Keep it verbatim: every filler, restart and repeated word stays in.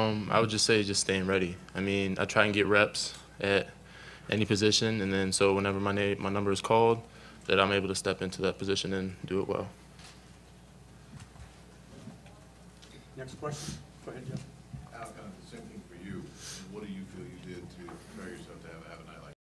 Um, I would just say just staying ready. I mean, I try and get reps at any position, and then so whenever my name, my number is called, that I'm able to step into that position and do it well. Next question. Go ahead, Jeff. Al, kind of the same thing for you. What do you feel you did to prepare yourself to have, have a night like